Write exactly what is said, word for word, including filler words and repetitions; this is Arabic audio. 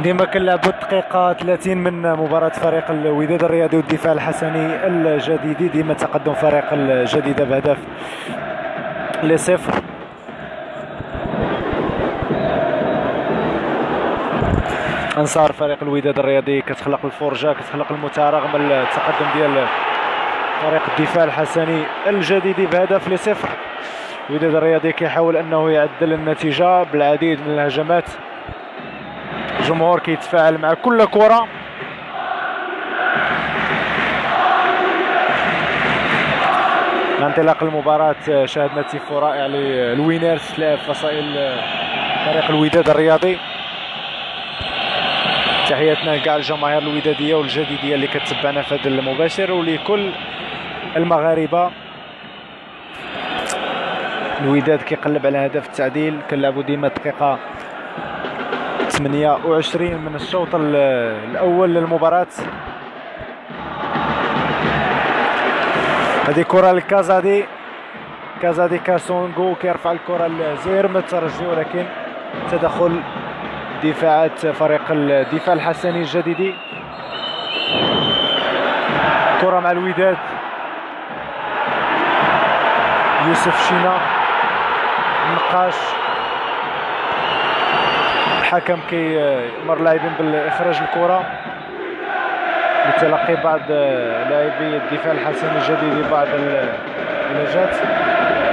ديما كنلعبوا الدقيقة ثلاثين من مباراة فريق الوداد الرياضي والدفاع الحسني الجديدي. ديما تقدم فريق الجديدة بهدف لصفر. انصار فريق الوداد الرياضي كتخلق الفرجة، كتخلق المتعة رغم التقدم ديال فريق الدفاع الحسني الجديدي بهدف لصفر. الوداد الرياضي كيحاول انه يعدل النتيجة بالعديد من الهجمات، الجمهور كيتفاعل مع كل كرة. مع انطلاق المباراة شاهدنا تيفو رائع للوينرز لاعب فصائل فريق الوداد الرياضي. تحياتنا لكاع الجماهير الودادية والجديدية اللي كتبعنا في هذا المباشر ولكل المغاربة. الوداد كيقلب على هدف التعديل، كنلعبوا ديما دقيقة ثمانية وعشرين من الشوط الاول للمباراة. هذه كرة لكازادي، كازادي كاسونغو كيرفع الكرة لزهير من الترجي، ولكن تدخل دفاعات فريق الدفاع الحسني الجديدي. كرة مع الوداد، يوسف شينا نقاش، الحكم كيمر اللاعبين بالاخراج الكره لتلقي بعض لاعبي الدفاع الحسني الجديدي بعض العلاجات.